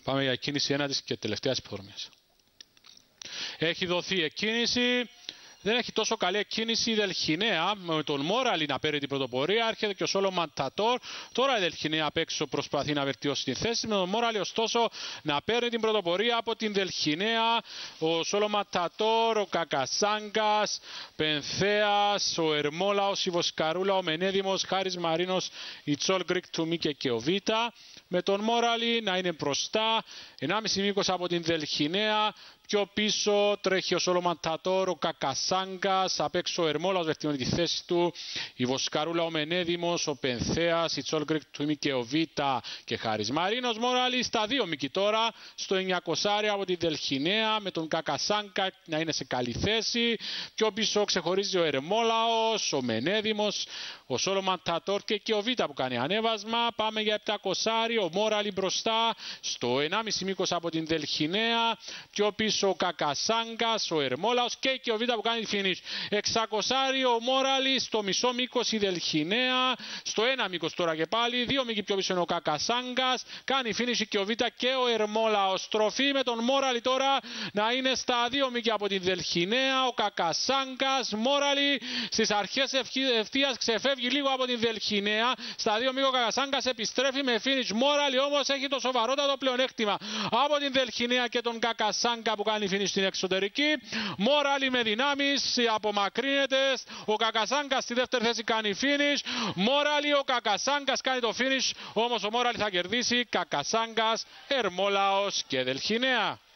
Πάμε για κίνηση ένατης και τελευταίας υποδρομίας. Έχει δοθεί εκκίνηση. Δεν έχει τόσο καλή εκκίνηση η Δελχινέα με τον Μόραλι να παίρνει την πρωτοπορία. Έρχεται και ο Σόλομαν Τατόρ. Τώρα η Δελχινέα απ' έξω προσπαθεί να βελτιώσει τη θέση. Με τον Μόραλι ωστόσο να παίρνει την πρωτοπορία από την Δελχινέα. Ο Σόλομαν Τατόρ, ο Κακασάγκας, Πενθέας, ο Ερμόλαος, η Βοσκαρούλα, ο Μενέδημος, Χάρης Μαρίνος, η Τσόλ Γκρικ του Μίκε και ο Βίτα. Με τον Μόραλι να είναι μπροστά. 1,5 μήκος από την Δελχινέα. Πιο πίσω τρέχει ο Σόλομαν Τατόρ, ο Κακασάγκας, απ' έξω ο Ερμόλαος βελτιώνει τη θέση του, η Βοσκαρούλα, ο Μενέδημος, ο Πενθέας, η Τσόλ Γκρικ του και ο Βίτα και Χάρης Μαρίνος. Μόραλι στα 2 μήκη τώρα, στο 900 από τη Δελχινέα, με τον Κακασάγκα να είναι σε καλή θέση. Πιο πίσω ξεχωρίζει ο Ερμόλαος, ο Μενέδημος, ο Σόλομαν Τατόρ και ο Βίτα που κάνει ανέβασμα. Πάμε για 700, ο Μόραλι μπροστά, στο 1,5 μήκος από την Δελχινέα. Πιο πίσω ο Κακασάγκας, ο Ερμόλαος και ο Βίτα που κάνει finish. 600 ο Μόραλι, στο μισό μήκος η Δελχινέα, στο 1 μήκος τώρα και πάλι, 2 μήκη πιο πίσω είναι ο Κακασάγκας, κάνει finish και ο Βίτα και ο Ερμόλαος. Στροφή με τον Μόραλι τώρα να είναι στα 2 μήκη από τη Δελχινέα, ο Κακασάγκας, Μόραλι στις αρχές ευθείας ξεφεύγει λίγο από τη Δελχινέα, στα 2 μήκη ο Κακασάγκας επιστρέφει με finish. Μόραλι όμως έχει το σοβαρότατο πλεονέκτημα από την Δελχινέα και τον Κακασάγκα που κάνει finish στην εξωτερική. Μόραλι με δυνάμεις, απομακρύνεται. Ο Κακασάγκας στη δεύτερη θέση κάνει finish. Μόραλι, ο Κακασάγκας κάνει το finish. Όμως ο Μόραλι θα κερδίσει. Κακασάγκας, Ερμόλαος και Δελχινέα.